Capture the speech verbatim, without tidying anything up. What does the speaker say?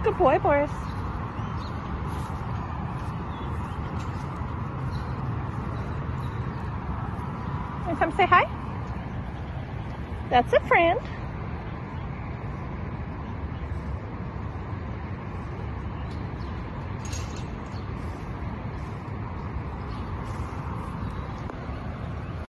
Good boy, Boris. Want to come say hi? That's a friend.